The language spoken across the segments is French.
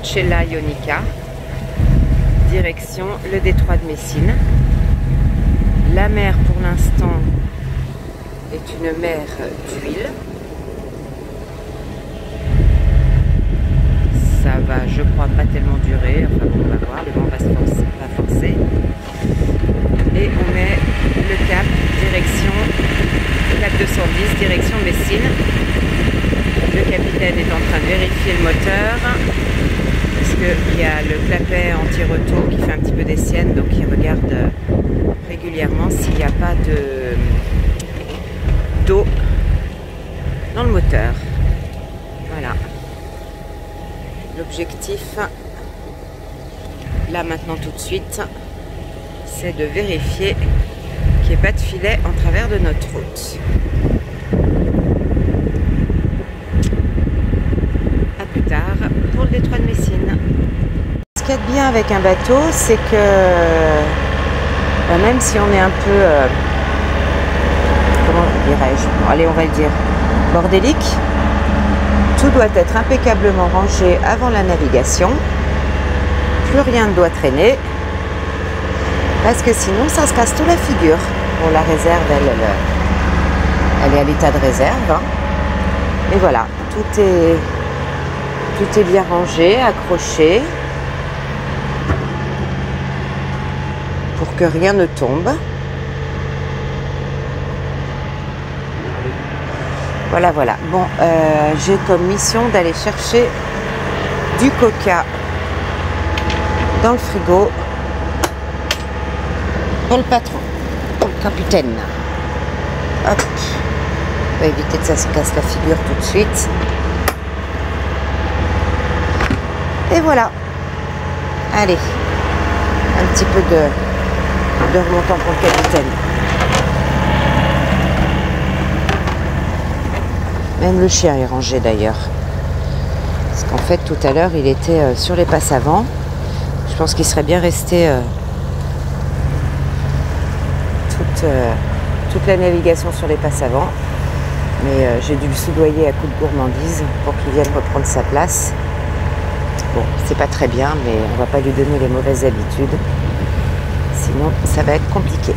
Porcella Ionica, direction le détroit de Messine. La mer pour l'instant est une mer d'huile. Ça va, je crois, pas tellement durer. Enfin bon, on va voir, le vent va forcer. Et on met le cap, direction, cap 210, direction Messine. Le capitaine est en train de vérifier le moteur, parce qu'il y a le clapet anti-retour qui fait un petit peu des siennes, donc il regarde régulièrement s'il n'y a pas d'eau dans le moteur. Voilà. L'objectif, là maintenant tout de suite, c'est de vérifier qu'il n'y ait pas de filet en travers de notre route. A plus tard pour le détroit de Messine. Ce qu'il y a de bien avec un bateau, c'est que même si on est un peu, comment dirais-je, bon, allez on va le dire, bordélique, tout doit être impeccablement rangé avant la navigation. Plus rien ne doit traîner. Parce que sinon, ça se casse tout la figure. Bon, la réserve, elle est à l'état de réserve. Hein. Et voilà, tout est bien rangé, accroché. Pour que rien ne tombe. Voilà, voilà. Bon, j'ai comme mission d'aller chercher du coca dans le frigo pour le patron, pour le capitaine. Hop. On va éviter que ça se casse la figure tout de suite. Et voilà. Allez. Un petit peu de remontant pour le capitaine. Même le chien est rangé d'ailleurs. Parce qu'en fait, tout à l'heure, il était sur les passes avant. Je pense qu'il serait bien resté toute la navigation sur les passes avant. Mais j'ai dû le soudoyer à coups de gourmandise pour qu'il vienne reprendre sa place. Bon, c'est pas très bien, mais on va pas lui donner les mauvaises habitudes. Sinon, ça va être compliqué.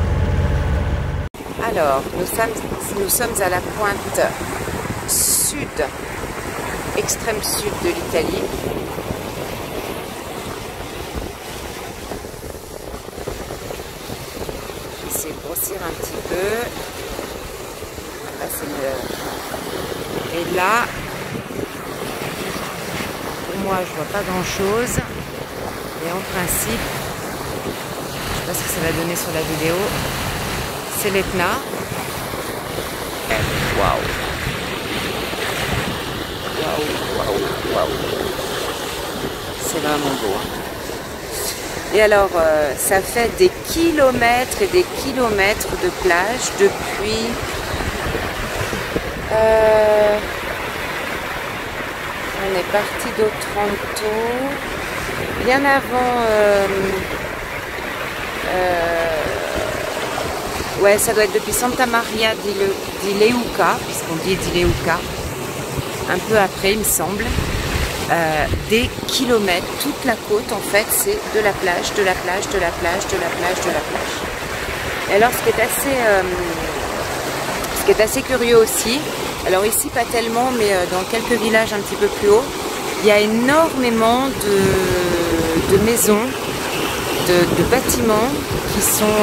Alors, nous sommes à la pointe sud, extrême sud de l'Italie. J'essaie de grossir un petit peu. Là, c'est Et là, pour moi, je vois pas grand-chose. Et en principe, je sais pas ce que ça va donner sur la vidéo. C'est l'Etna. Waouh! Waouh! C'est vraiment beau. Et alors, ça fait des kilomètres et des kilomètres de plage depuis. On est parti d'Otranto bien avant. Ouais, ça doit être depuis Santa Maria di Leuca, puisqu'on dit di Leuca, un peu après, il me semble. Des kilomètres, toute la côte, en fait, c'est de la plage, de la plage, de la plage, de la plage, de la plage. Et alors, ce qui est assez curieux aussi, alors ici, pas tellement, mais dans quelques villages un petit peu plus haut, il y a énormément de maisons, de bâtiments qui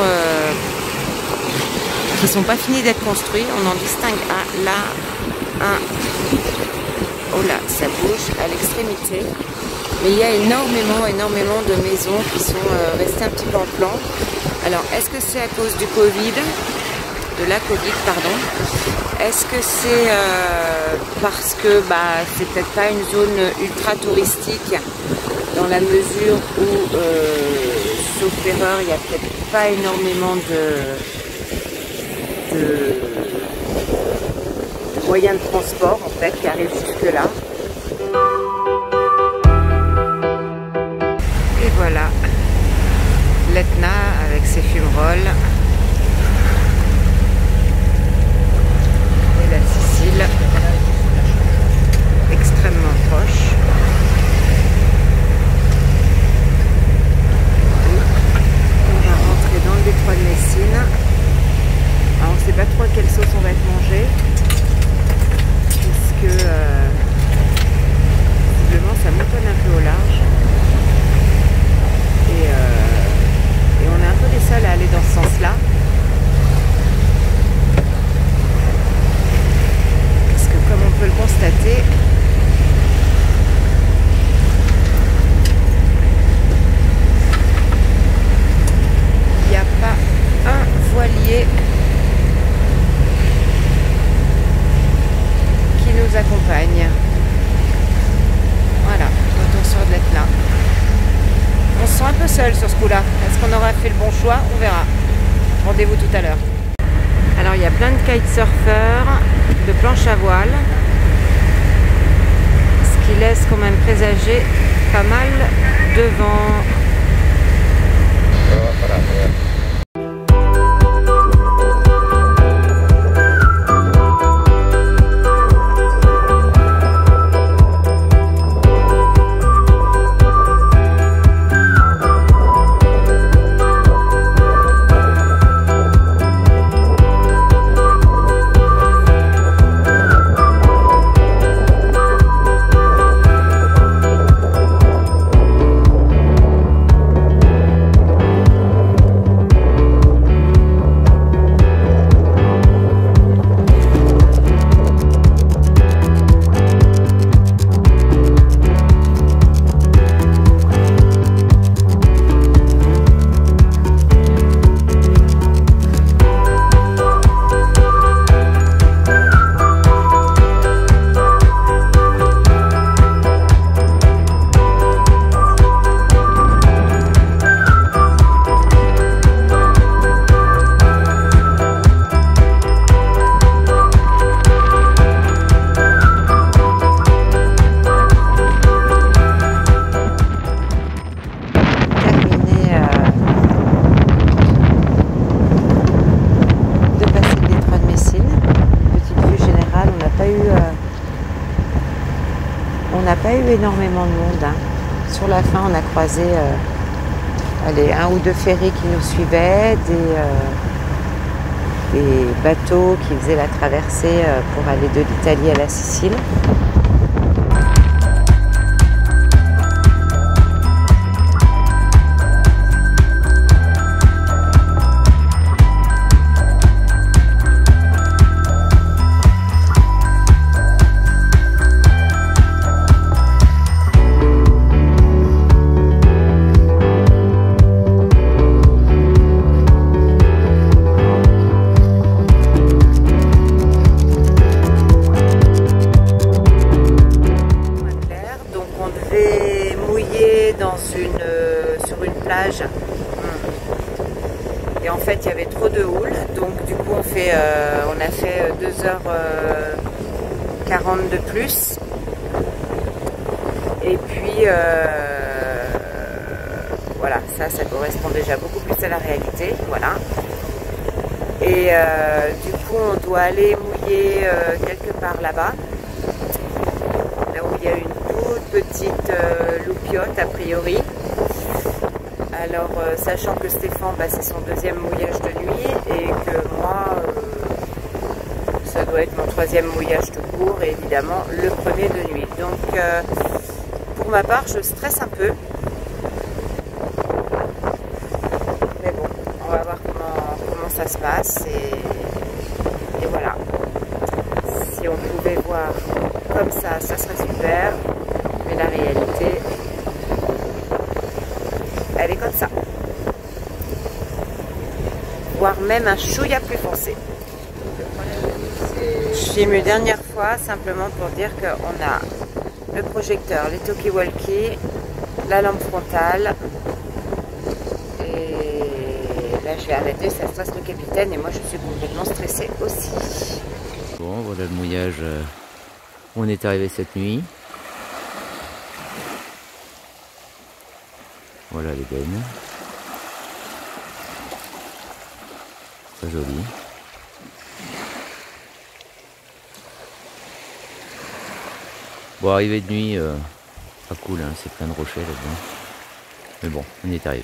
sont pas finis d'être construits. On en distingue un là, un. Oh là, ça bouge à l'extrémité. Mais il y a énormément de maisons qui sont restées un petit peu en plan. Alors, est-ce que c'est à cause du Covid, de la Covid, pardon? Est-ce que c'est parce que c'est peut-être pas une zone ultra touristique, dans la mesure où, sauf erreur, il n'y a peut-être pas énormément de moyens de transport en fait qui arrivent jusque là. Et voilà l'Etna avec ses fumerolles et la Sicile extrêmement proche. peu seule sur ce coup-là. Est-ce qu'on aura fait le bon choix? On verra. Rendez-vous tout à l'heure. Alors il y a plein de kitesurfers, de planches à voile, ce qui laisse quand même présager pas mal de vent. On n'a pas eu énormément de monde. Hein. Sur la fin, on a croisé un ou deux ferries qui nous suivaient, des bateaux qui faisaient la traversée pour aller de l'Italie à la Sicile. Sur une plage et en fait il y avait trop de houle, donc du coup on a fait 2h40 de plus et puis voilà, ça correspond déjà beaucoup plus à la réalité, voilà. Et du coup on doit aller mouiller quelque part là-bas, là où il y a une toute petite loupiote a priori. Alors sachant que Stéphane, c'est son deuxième mouillage de nuit et que moi ça doit être mon troisième mouillage tout court et évidemment le premier de nuit. Donc pour ma part je stresse un peu. Mais bon, on va voir comment ça se passe et voilà. Si on pouvait voir comme ça serait super. Mais la réalité, elle est comme ça. Voire même un chouïa plus foncé. Je filme une dernière fois simplement pour dire qu'on a le projecteur, les talkie-walkie, la lampe frontale. Et là je vais arrêter, ça stresse le capitaine et moi je suis complètement stressée aussi. Bon, voilà le mouillage où on est arrivé cette nuit. Voilà les bennes. Très joli. Bon, arrivé de nuit, pas cool, hein, c'est plein de rochers là-dedans. Mais bon, on y est arrivé.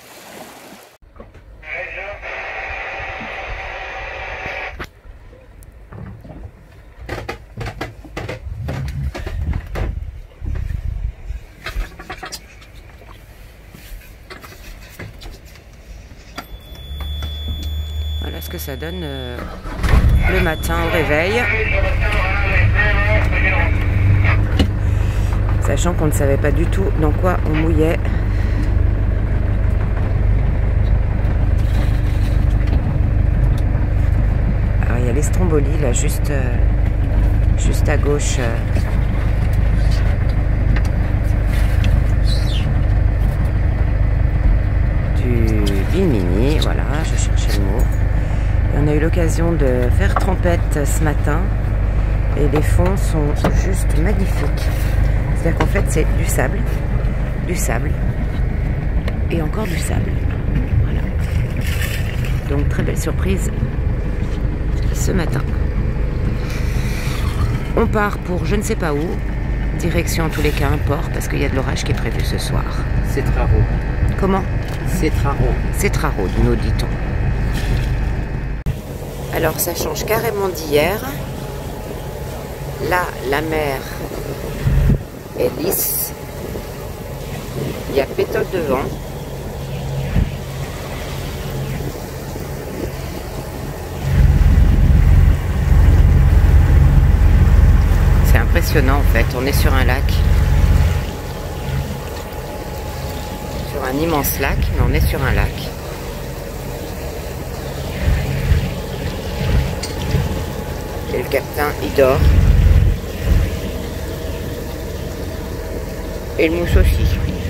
Voilà ce que ça donne le matin au réveil. Sachant qu'on ne savait pas du tout dans quoi on mouillait. Alors il y a les Stromboli là juste à gauche. je cherchais le mot. Et on a eu l'occasion de faire trempette ce matin. Et les fonds sont juste magnifiques. C'est-à-dire qu'en fait, c'est du sable, et encore du sable. Voilà. Donc, très belle surprise ce matin. On part pour je ne sais pas où. Direction en tous les cas un port parce qu'il y a de l'orage qui est prévu ce soir. C'est Traro. Comment? C'est Traro. C'est Traro, nous dit-on. Alors ça change carrément d'hier. Là, la mer est lisse. Il y a pétole de vent. C'est impressionnant en fait. On est sur un lac. Sur un immense lac, mais on est sur un lac. Et le capitaine, il dort. Et le mousse aussi.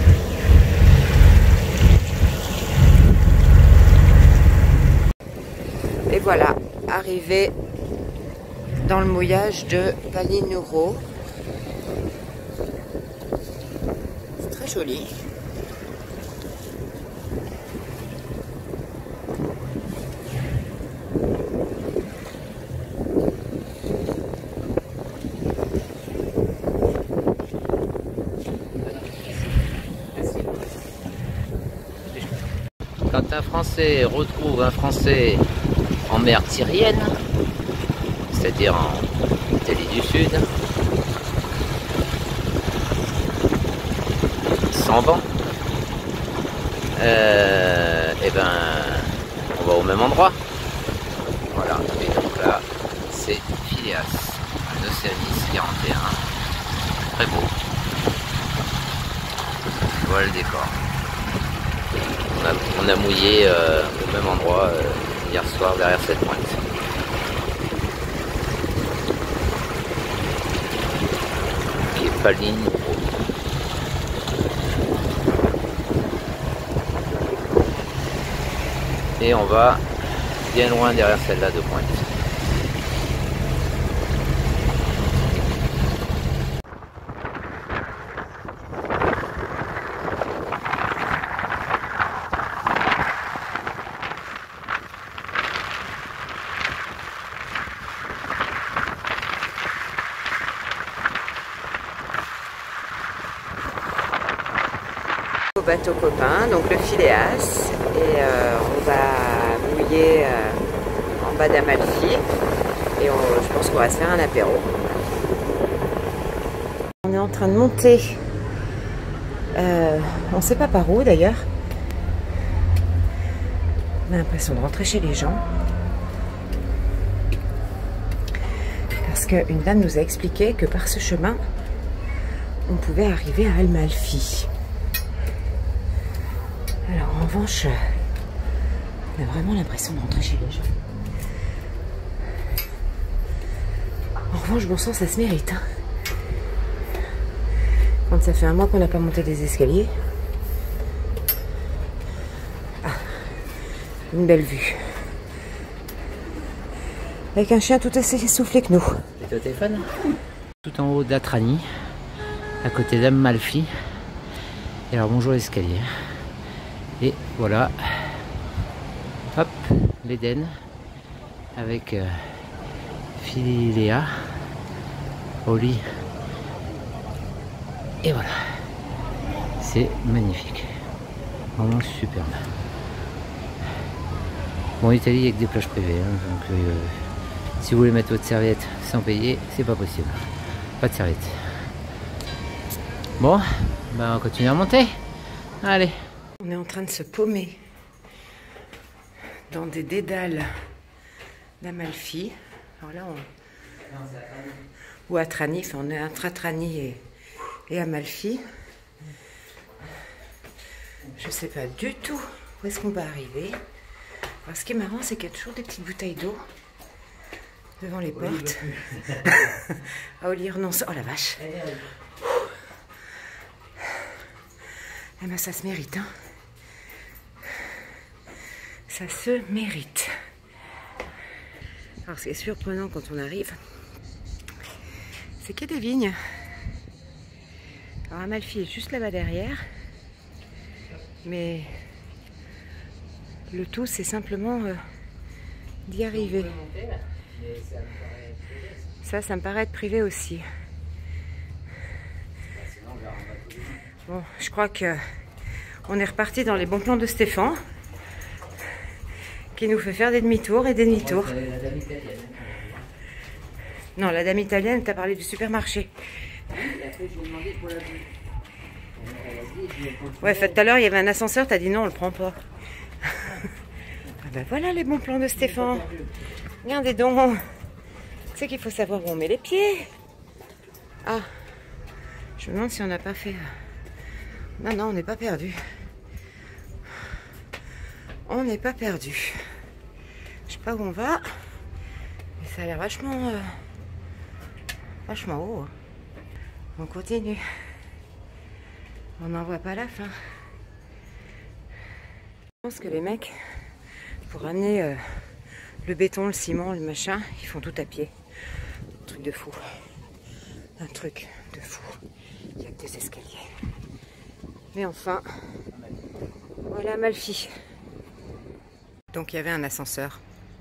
Et voilà, arrivé dans le mouillage de Palinuro. C'est très joli. Quand un Français retrouve un Français en mer Tyrienne, c'est-à-dire en Italie du Sud, sans vent, et ben on va au même endroit. Voilà, et donc là c'est Phileas, en Océanie 41, très beau. Voilà le décor. On a mouillé au même endroit hier soir derrière cette pointe. Qui est Palinuro. Et on va bien loin derrière celle-là de pointe. Bateau copain, donc le Phileas, et on va mouiller en bas d'Amalfi et je pense qu'on va se faire un apéro. On est en train de monter, on sait pas par où d'ailleurs. On a l'impression de rentrer chez les gens parce qu'une dame nous a expliqué que par ce chemin on pouvait arriver à Amalfi. Alors en revanche, on a vraiment l'impression de rentrer chez les gens. En revanche, bon sang, ça se mérite. Hein. Quand ça fait un mois qu'on n'a pas monté des escaliers. Ah, une belle vue. Avec un chien tout aussi essoufflé que nous. C'est au téléphone? Tout en haut d'Atrani, à côté d'Amalfi. Et alors bonjour l'escalier. Et voilà, hop, l'Éden avec Philéa au lit. Et voilà, c'est magnifique, vraiment superbe. Bon, en Italie, il n'y a que des plages privées, hein, donc si vous voulez mettre votre serviette sans payer, c'est pas possible. Pas de serviette. Bon, ben on va continuer à monter. Allez. On est en train de se paumer dans des dédales d'Amalfi. Alors là, ou à Trani, enfin on est entre Trani et Amalfi. Je ne sais pas du tout où est-ce qu'on va arriver. Alors ce qui est marrant, c'est qu'il y a toujours des petites bouteilles d'eau devant les portes. À Olir, non, oh la vache. Eh ben ça se mérite, hein. Ça se mérite. Alors ce qui est surprenant quand on arrive, c'est qu'il y a des vignes. Alors Amalfi est juste là-bas derrière. Mais le tout c'est simplement d'y arriver. Ça me paraît être privé aussi. Bon, je crois que on est reparti dans les bons plans de Stéphane, qui nous fait faire des demi-tours et des demi-tours. Non, la dame italienne, t'as parlé du supermarché. Ouais, tout à l'heure, il y avait un ascenseur, t'as dit non, on le prend pas. Ah ben voilà les bons plans de Stéphane. Regardez donc. Tu sais qu'il faut savoir où on met les pieds. Ah, je me demande si on n'a pas fait... Non, on n'est pas perdu. On n'est pas perdu. Je sais pas où on va. Mais ça a l'air vachement haut. On continue. On n'en voit pas la fin. Je pense que les mecs, pour amener le béton, le ciment, le machin, ils font tout à pied. Un truc de fou. Un truc de fou. Il n'y a que des escaliers. Mais enfin, voilà Amalfi. Donc il y avait un ascenseur.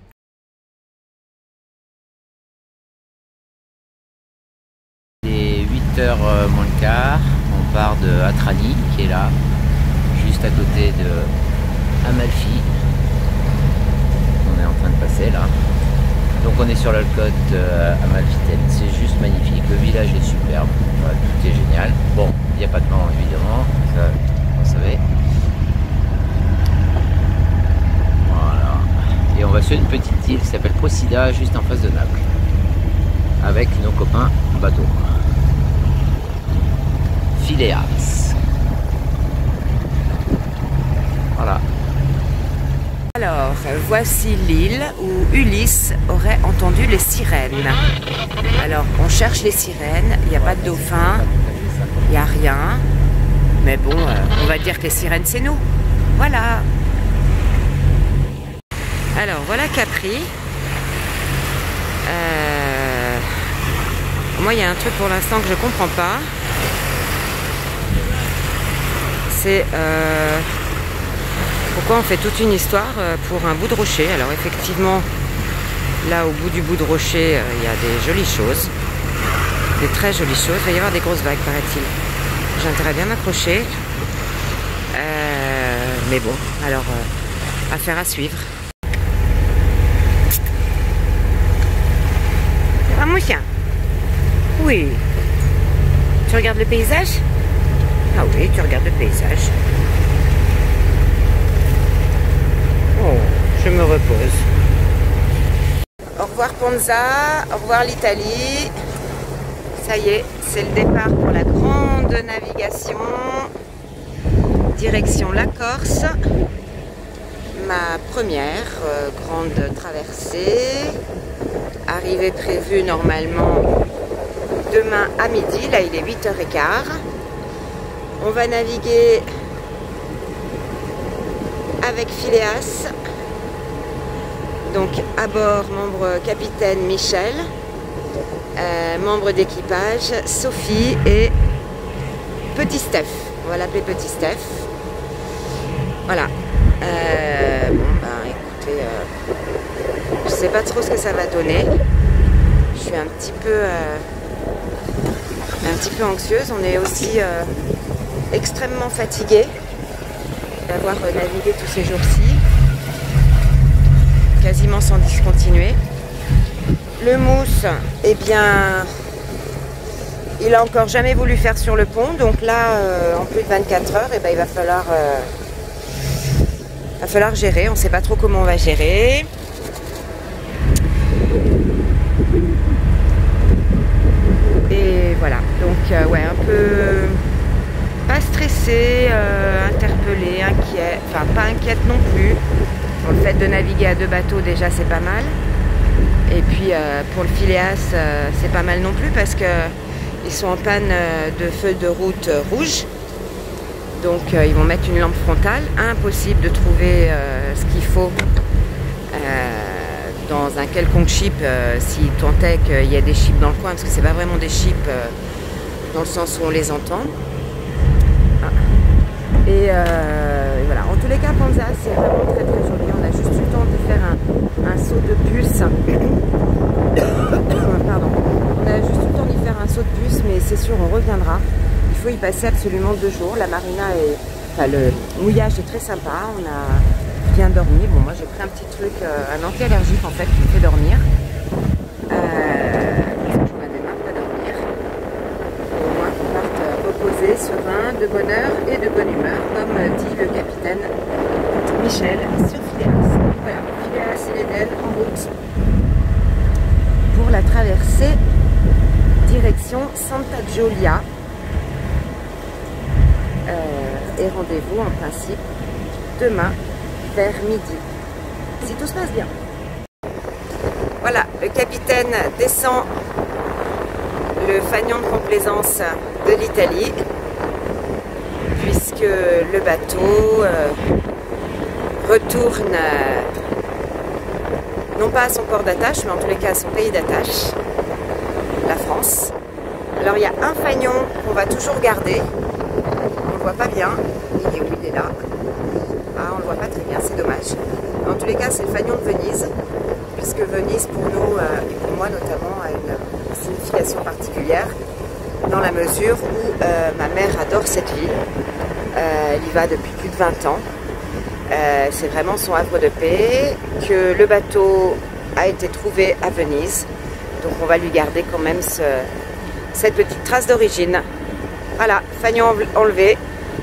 Il est 8h moins le quart. On part de Atrani qui est là, juste à côté de Amalfi. On est en train de passer là. Donc on est sur la côte amalfitaine, c'est juste magnifique, le village est superbe, voilà, tout est génial. Bon, il n'y a pas de vent évidemment, ça vous savez. Voilà. Et on va sur une petite île qui s'appelle Procida, juste en face de Naples. Avec nos copains bateaux. Phileas. Voilà. Alors, voici l'île où Ulysse aurait entendu les sirènes. Alors, on cherche les sirènes, il n'y a pas de dauphin, il n'y a rien. Mais bon, on va dire que les sirènes, c'est nous. Voilà. Alors, voilà Capri. Moi, il y a un truc pour l'instant que je ne comprends pas. C'est... pourquoi on fait toute une histoire pour un bout de rocher? Alors effectivement, là au bout du bout de rocher, il y a des jolies choses. Des très jolies choses. Il va y avoir des grosses vagues, paraît-il. J'ai intérêt à bien m'accrocher. Mais bon, alors, affaire à suivre. Ça va mon chien? Oui. Tu regardes le paysage? Ah oui, tu regardes le paysage. Oh, je me repose. Au revoir Ponza, au revoir l'Italie. Ça y est, c'est le départ pour la grande navigation. Direction la Corse. Ma première grande traversée. Arrivée prévue normalement demain à midi. Là, il est 8h15. On va naviguer avec Phileas, donc à bord membre capitaine Michel, membre d'équipage Sophie et Petit Steph, on va l'appeler Petit Steph. Voilà. Bon ben écoutez, je sais pas trop ce que ça va donner. Je suis un petit peu anxieuse. On est aussi extrêmement fatigué d'avoir navigué tous ces jours-ci, quasiment sans discontinuer. Le mousse, eh bien, il a encore jamais voulu faire sur le pont, donc là, en plus de 24 heures, eh ben, il va falloir gérer. On ne sait pas trop comment on va gérer. Et voilà, donc ouais, un peu... pas stressée, interpellée, inquiète, enfin pas inquiète non plus. Pour le fait de naviguer à deux bateaux déjà c'est pas mal. Et puis pour le Phileas c'est pas mal non plus parce que ils sont en panne de feu de route rouge. Donc ils vont mettre une lampe frontale. Impossible de trouver ce qu'il faut dans un quelconque chip, s'il tentait qu'il y ait des chips dans le coin, parce que c'est pas vraiment des chips dans le sens où on les entend. Et voilà, en tous les cas, Panza, c'est vraiment très très joli. On a juste eu le temps de faire un saut de puce. Pardon. On a juste eu le temps d'y faire un saut de puce, mais c'est sûr, on reviendra. Il faut y passer absolument 2 jours. La marina est... Enfin, le mouillage est très sympa. On a bien dormi. Bon, moi, j'ai pris un petit truc, un anti-allergique, en fait, qui me fait dormir. J'en avais marre de dormir. Au moins qu'on parte reposer, serein, de bonne heure et de bonne humeur, comme dit le capitaine Michel sur Phileas. Voilà, Phileas et l'Éden en route pour la traversée direction Santa Giulia. Et rendez-vous en principe demain vers midi, si tout se passe bien. Voilà, le capitaine descend le fanion de complaisance de l'Italie, puisque le bateau retourne non pas à son port d'attache, mais en tous les cas à son pays d'attache, la France. Alors il y a un fanion qu'on va toujours garder, on ne le voit pas bien, il est où? Il est là. Ah, on ne le voit pas très bien, c'est dommage. En tous les cas, c'est le fanion de Venise, puisque Venise, pour nous, et pour moi notamment, a une signification particulière, dans la mesure où ma mère adore cette ville. Elle y va depuis plus de 20 ans. C'est vraiment son havre de paix, que le bateau a été trouvé à Venise. Donc on va lui garder quand même cette petite trace d'origine. Voilà, fanion enlevé.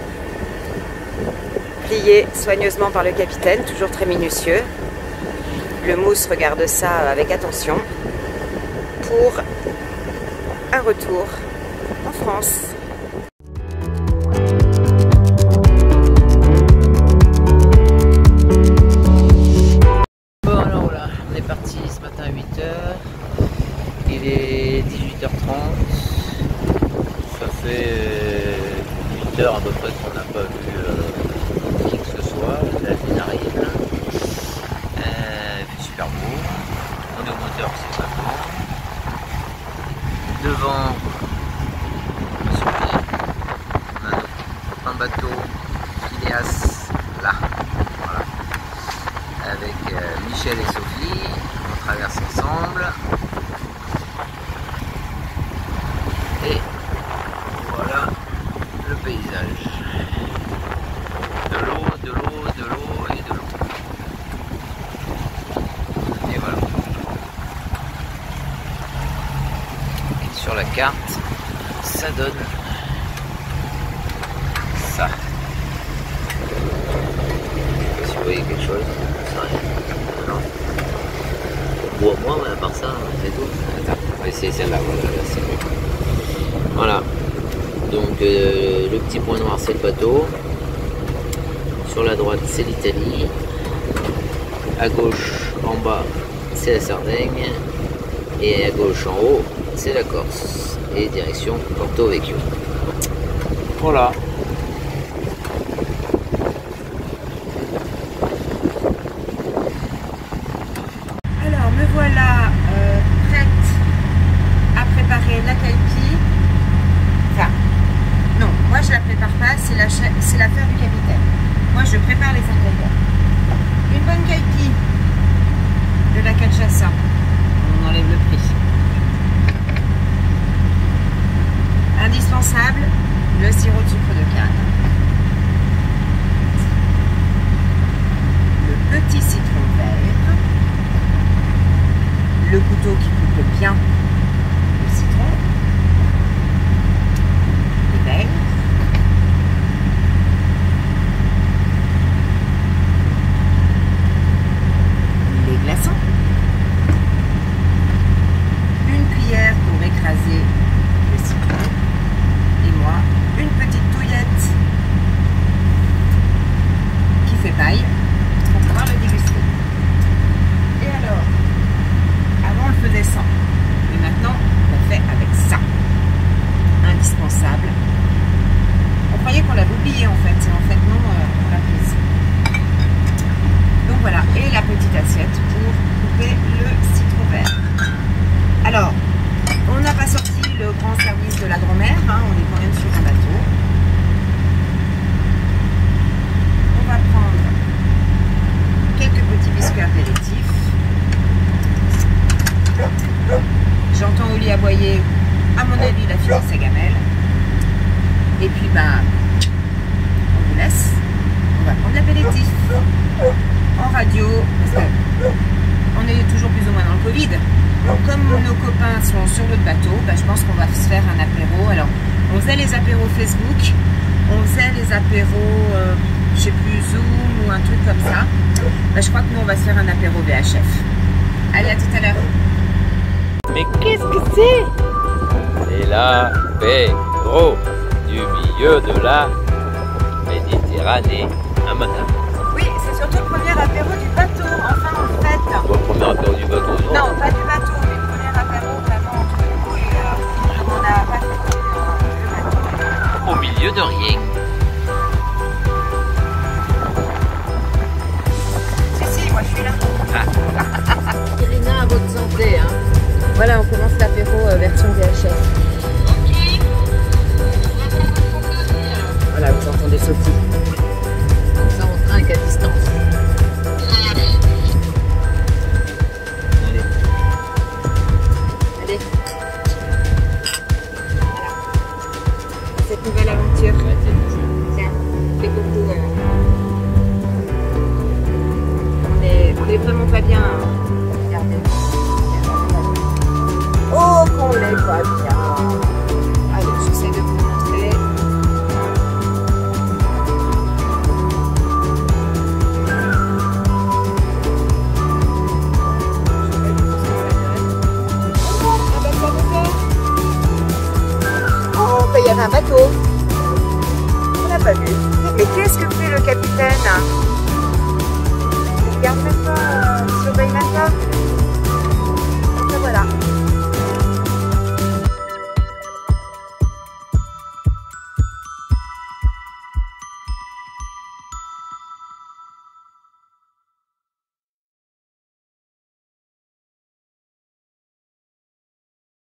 Plié soigneusement par le capitaine, toujours très minutieux. Le mousse regarde ça avec attention pour un retour en France. Bon alors voilà, on est parti ce matin à 8h, il est 18h30, ça fait 8h à peu près qu'on n'a pas vu qui que ce soit, la lune arrive, il fait super beau, on est au moteur c'est maintenant, devant un bateau Phileas là, voilà, avec Michel et Sophie, on traverse ensemble, et voilà le paysage. De l'eau, de l'eau, de l'eau et de l'eau. Et voilà. Et sur la carte, ça donne ça. Je sais pas si vous voyez quelque chose. Ça rien. Non. Bon, moi, mais à part ça, c'est tout. Attends, on va essayer celle-là. Voilà, là, c'est bon. Voilà. Donc, le petit point noir, c'est le bateau. Sur la droite, c'est l'Italie. À gauche, en bas, c'est la Sardaigne. Et à gauche, en haut, c'est la Corse. Et direction Porto Vecchio. Voilà. Alors, me voilà prête à préparer la caipi. Enfin, non, moi je la prépare pas, c'est l'affaire du capitaine. Moi je prépare les ingrédients. Une bonne caipi de la cachaça. On enlève le prix. Indispensable, le sirop de sucre de canne. Le petit citron vert. Le couteau qui coupe bien le citron. Les beignes. Les glaçons. Une cuillère pour écraser le citron. Et moi, une petite touillette le bateau, bah, je pense qu'on va se faire un apéro. Alors, on faisait les apéros Facebook, on faisait les apéros, je sais plus, Zoom ou un truc comme ça. Bah, je crois que nous, on va se faire un apéro VHF. Allez, à tout à l'heure. Mais qu'est-ce que c'est? C'est l'apéro du milieu de la Méditerranée. Un matin. Oui, c'est surtout le premier apéro du bateau, enfin en fait. Bon, le premier apéro du bateau, non? Non, pas du bateau, mais le premier apéro vraiment entre nous et on n'a pas fait le bateau. Au milieu de rien. Si, moi je suis là. Irina, à votre santé, hein. Voilà, on commence l'apéro version VHF. Voilà, vous entendez Sophie. Ça, on trinque à distance. Allez. Allez. Voilà. Cette nouvelle aventure. Tiens, fais coucou. On est vraiment pas bien. Regardez. Oh, qu'on est pas bien. Allez, j'essaie de vous montrer. Oh, il y avait un bateau. On n'a pas vu. Mais qu'est-ce que fait le capitaine? Il regarde même pas.